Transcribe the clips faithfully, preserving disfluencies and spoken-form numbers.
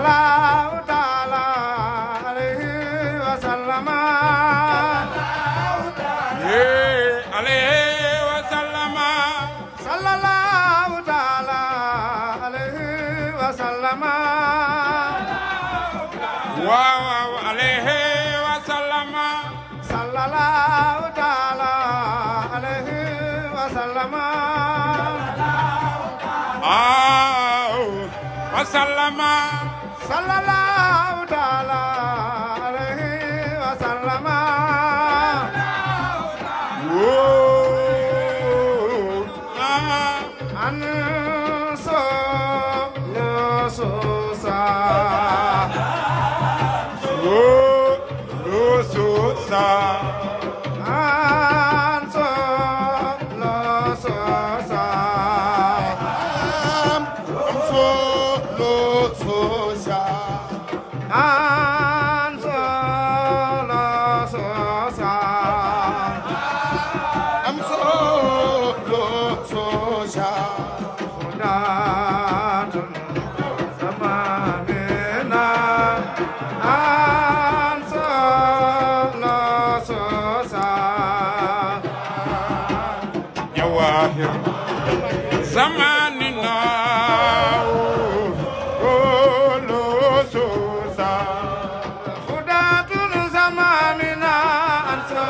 sallallahu ta'ala alayhi wa sallama yeah alayhi wa sallama sallallahu ta'ala alayhi wa sallama waaw waaw alayhi wa sallama sallallahu ta'ala alayhi wa sallama ah wa sallama sallallahu ta'ala alayhi wa sallama woo ah an so lo so sa woo lo so sa an so lo so sa am so lo so sa an so lo so sa am so lo so sa hudatun zamanina an so lo so sa jawahir zamanina lo so sa hudatun zamanina an so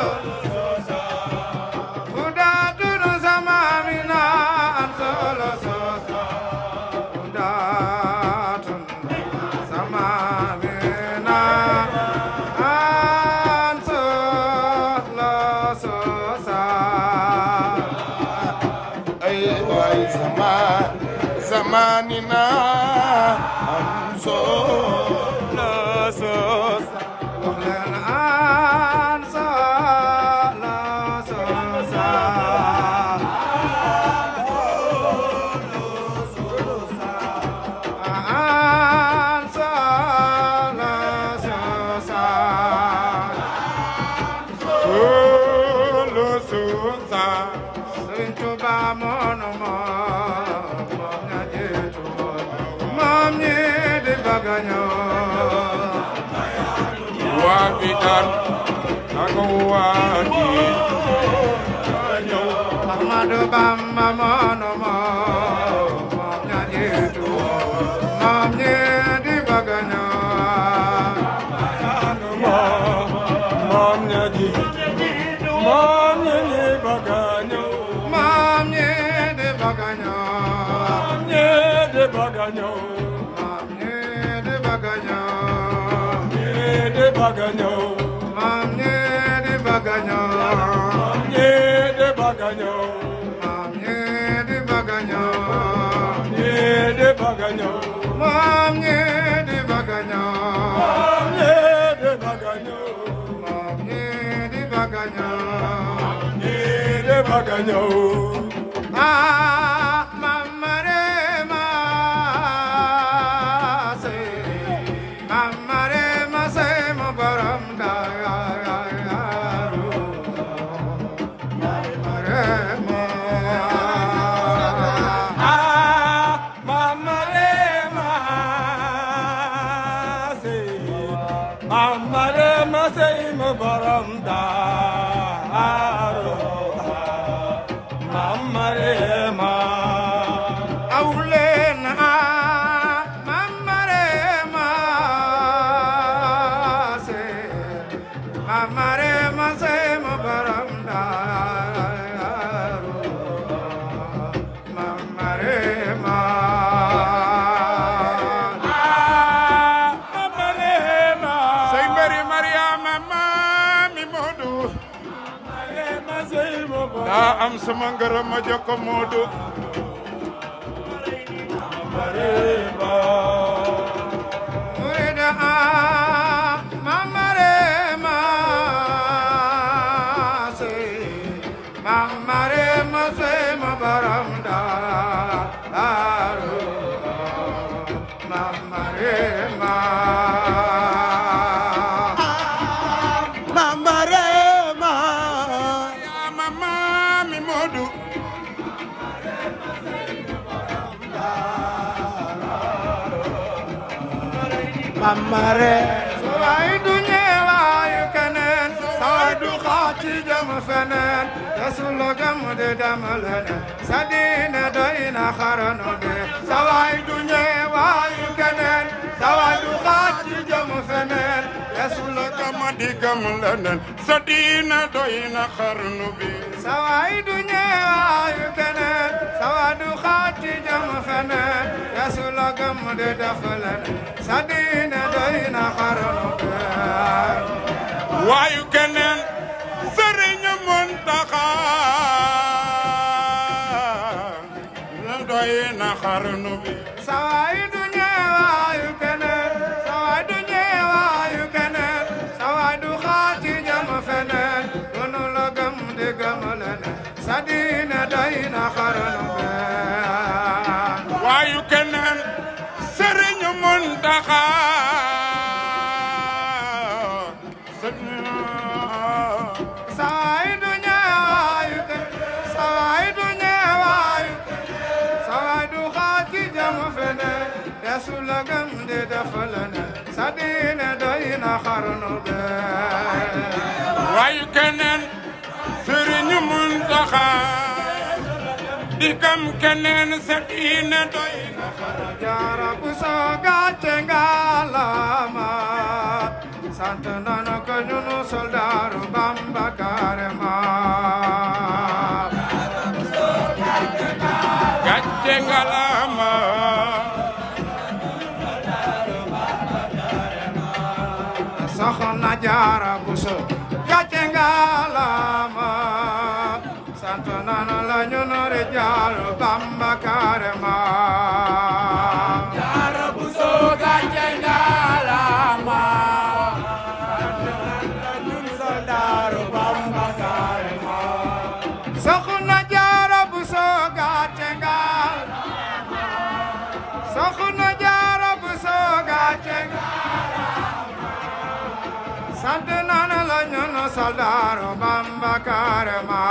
hudatun zamanina an so lo so sa hudatun zamanina an so lo so sa ay way zaman zamanina am so lo so sa wax leen an so lo so sa an so lo so sa lo so sa Sëriñ Tuuba moonu moom moom ña jiitu woon moom ñi di bëgg a ñëw waa bidan ak waa ji Ahmadu Bamba moonu moom moom ña jiitu woon moom ñi di bëgg a ñëw moom ña ji moom ña ñi bëgg a ñëw moom ñi di bëgg a ñëw ñi di bëgg a ñëw moom ñi di bëgg a ñëw ñi di bëgg a ñëw moom ñi di bëgg a ñëw ñi di bëgg a ñëw moom ñi di bëgg a ñëw ñi di bëgg a ñëw moom ñi di bëgg a ñëw ñi di bëgg a ñëw moom ñi di bëgg a ñëw ñi di bëgg a ñëw ah Mama Rema Sey Mama Rema Sey mo borom Daaru Mama Rema ah Mama Rema Sey Mama Rema Sey mo borom Daaru Mama Rema awlen ah Mama Rema Sey Mama Rema Sey mo borom Daaru Mama Rema ah Mama Rema Sey Mbari Mariama Mami Modou Mama Rema Sey mo borom daa am sama ngërëm ma jox ko Modou Mama Rema Murida ah Mama Rema Sey Mama Rema Sey mo borom Daaru Mama Rema Mama Rema ya mama mi Modou mamare saway du ñeewaayu keneen saway du xaati jëm feneen Rasul gam de dem leneen sa diine doy na xarnu bi saway du ñeewaayu keneen saway du xaati jëm feneen Rasul gam di gam leneen sa diine doy na xarnu bi saway du ñeewaayu keneen saway du xaati jëm feneen Rasul gam de def leneen sa diine doy na xarnu bi waayu keneen Sëriñ Muntaxa doy na xarnu bi saway du ñeewaayu keneen saway du ñeewaayu keneen saway du xaati jëm feneen dunu la gëm di gëm leneen sa diine doy na xarnu bi waayu keneen Sëriñ Muntaxa saway du ñeewaayu keneen saway du ñeewaayu saway du xaati jëm feneen desu la gëm di def leneen sa diine doy na xarnu bi waayu keneen Sëriñ Muntaxa di gëm keneen sa diine doy na xarnu jaara bu soo gàcce ngalaama sant nanu ko ñunu soldaaru Bamba Karema gàcce ngalaama soxna Jaara Buso gàcce ngalaama sant nanu la ñunu rijaalu Bamba Karema Jaara Buso gàcce ngalaama soxna Jaara Buso gàcce ngalaama soxna Jaara Buso gàcce ngalaama sant nanu la ñunu soldaaru Bamba Karema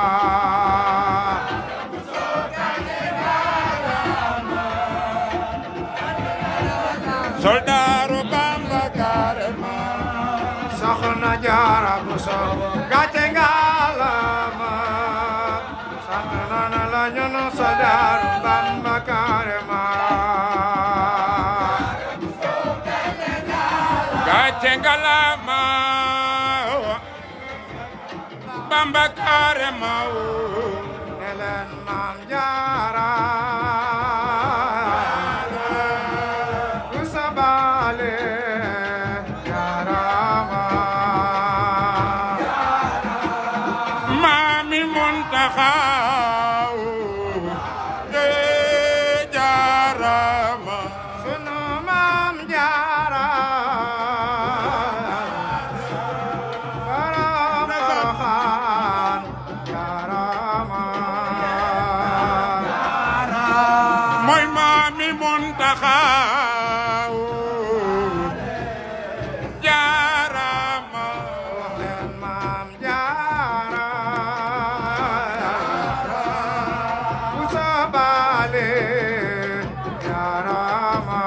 soldaaru Bamba Karema soxna Jaara Buso gàcce ngalaama sant nanu la ñunu soldaaru Bamba Karema gàcce ngalaama Bamba Karema ne leen Maam Jaara Buso baale Jaarama Maami Muntaxa Jaarama sunu Maam Jaara mooy Maami Muntaxa Jaarama wax leen Maam Jaara Buso baale Jaarama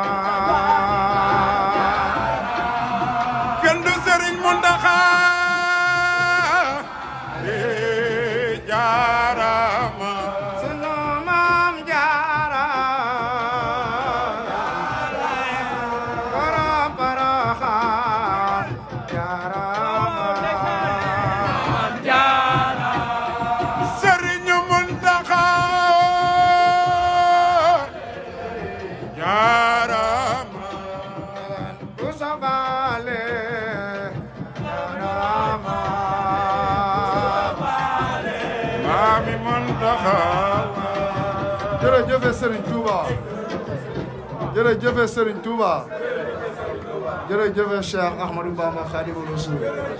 kenn du Sëriñ Muntaxa Jaarama sunu Maam Jaara borom Poroxaan Jaarama Sëriñ Muntaxa Jaarama Buso baale Jaarama Maami Muntaxa jërëjëf Serigne Touba jërëjëf Serigne Touba jërëjëf Cheikh Ahmadou Bamba Khadimu Rasul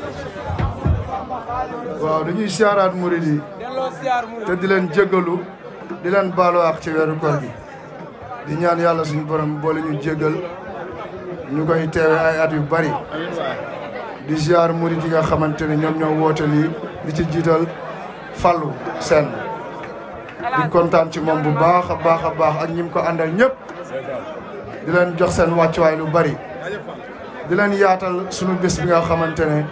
waaw dañuy siyaaraat murid yi te di leen jéggalu di leen baalu ak ci weeru koor gi di ñaan yàlla suñu borom boole ñu jéggal ñu koy teewe ay at yu bari di ziar murid yi nga xamante ne ñoom ñoo woote lii di ci jiital Fallou Sène di kontaan ci moom bu baax a baax a baax ak ñi mu ko àndal ñëpp di leen jox seen wàccuwaay lu bari di leen yaatal sunu bés bi nga xamante ne